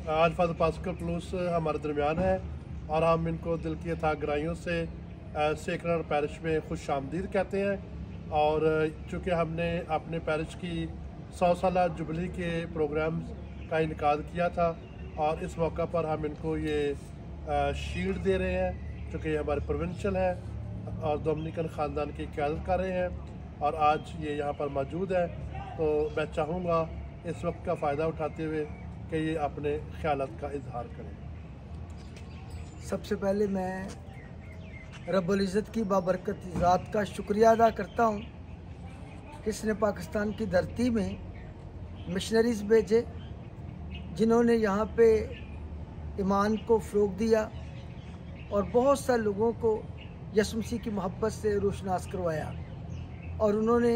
आज father pascal Palus हमारे दरमियान है और हम इनको दिल की अथाह गहराइयों से सेक्रेड पैरिश में खुश आमदीद कहते हैं। और चूँकि हमने अपने पैरिश की 100 साला जुबली के प्रोग्राम्स का इनकाद किया था और इस मौका पर हम इनको ये शील्ड दे रहे हैं, चूँकि ये हमारे प्रोविंशियल है और डोमिनिकन ख़ानदान की क़यादत कर रहे हैं और आज ये यहाँ पर मौजूद है। तो मैं चाहूँगा इस वक्त का फ़ायदा उठाते हुए कि ये अपने ख्यालात का इजहार करें। सबसे पहले मैं रब्बुल इज़्ज़त की बाबरकत ज़ात का शुक्रिया अदा करता हूँ कि इसने पाकिस्तान की धरती में मिशनरीज़ भेजे जिन्होंने यहाँ पे ईमान को फ़रोग़ दिया और बहुत सारे लोगों को यसु मसीह की मोहब्बत से रोशनास करवाया और उन्होंने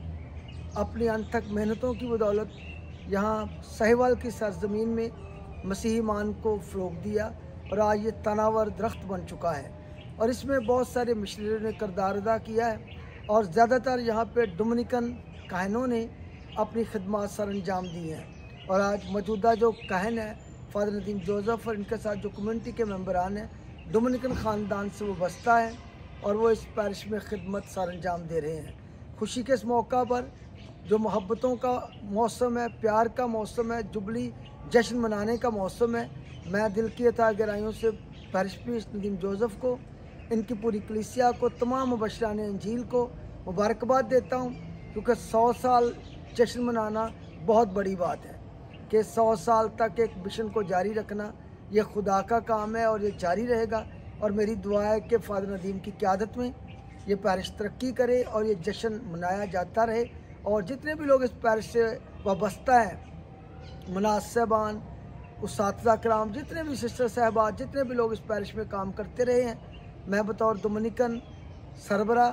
अपनी अनथक मेहनतों की बदौलत यहाँ साहिवाल की सरजमीन में मसीही ईमान को फ़रोग़ दिया और आज ये तनावर दरख्त बन चुका है और इसमें बहुत सारे मिशनरियों ने किरदार अदा किया है और ज़्यादातर यहाँ पे डोमिनिकन काहनों ने अपनी खिदमत सर अंजाम दी हैं। और आज मौजूदा जो काहन है फादर नदीम जोसेफ और इनके साथ जो कम्युनिटी के मेंबरान हैं डोमिनिकन ख़ानदान से वो बस्ता है और वो इस पैरिश में खिदमत सर अंजाम दे रहे हैं। खुशी के इस मौका पर जो मोहब्बतों का मौसम है, प्यार का मौसम है, जुबली जश्न मनाने का मौसम है, मैं दिल की अता गहराइयों से पैरिश प्रीस्ट नदीम जोसेफ को, इनकी पूरी कलीसिया को, तमाम मुबशरान इंजील को मुबारकबाद देता हूँ क्योंकि 100 साल जश्न मनाना बहुत बड़ी बात है कि 100 साल तक एक मिशन को जारी रखना ये खुदा का काम है और ये जारी रहेगा। और मेरी दुआ है कि फादर नदीम की क़यादत में ये पैरिश तरक्की करे और ये जश्न मनाया जाता रहे और जितने भी लोग इस पैरिश से वाबस्ता हैं, मुनाज़ साहबान, उस्ताद कराम, जितने भी सिस्टर साहबात, जितने भी लोग इस पैरिश में काम करते रहे हैं, मैं बतौर डोमिनिकन सरबरा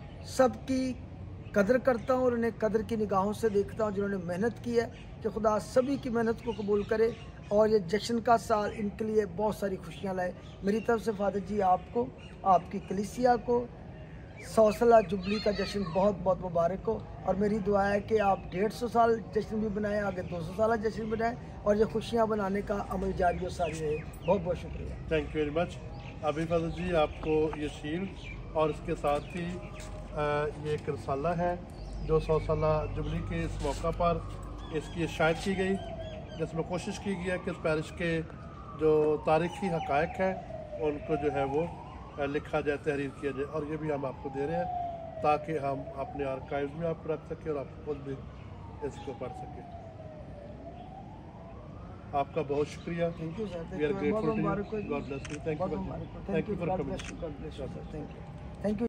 सबकी कदर करता हूँ और उन्हें कदर की निगाहों से देखता हूँ जिन्होंने मेहनत की है। कि खुदा सभी की मेहनत को कबूल करे और ये जश्न का साल इनके लिए बहुत सारी खुशियाँ लाए। मेरी तरफ से फादर जी आपको, आपकी कलीसिया को 100 साला जुबली का जश्न बहुत बहुत मुबारक हो और मेरी दुआ है कि आप 150 साल जश्न भी बनाएं, आगे 200 साल जश्न बनाएं और ये खुशियाँ बनाने का अमल जारी और सारी रहे। बहुत बहुत शुक्रिया। Thank you very much. अभी फादर जी आपको ये शील्ड और इसके साथ ही ये एक रसाला है जो 100 साला जुबली के इस मौका पर इसकी शायद की गई, जिसमें कोशिश की गई है कि इस पैरिश के जो तारीख़ी हक़ाइक़ हैं उनको जो है वो लिखा जाए, तहरीर किया जाए और ये भी हम आपको दे रहे हैं ताकि हम अपने आर्काइव में आपको रख सकें और आप खुद भी इसको पढ़ सकें। आपका बहुत शुक्रिया। Thank you sir. We are grateful to you. God bless you. Thank you for coming. Thank you.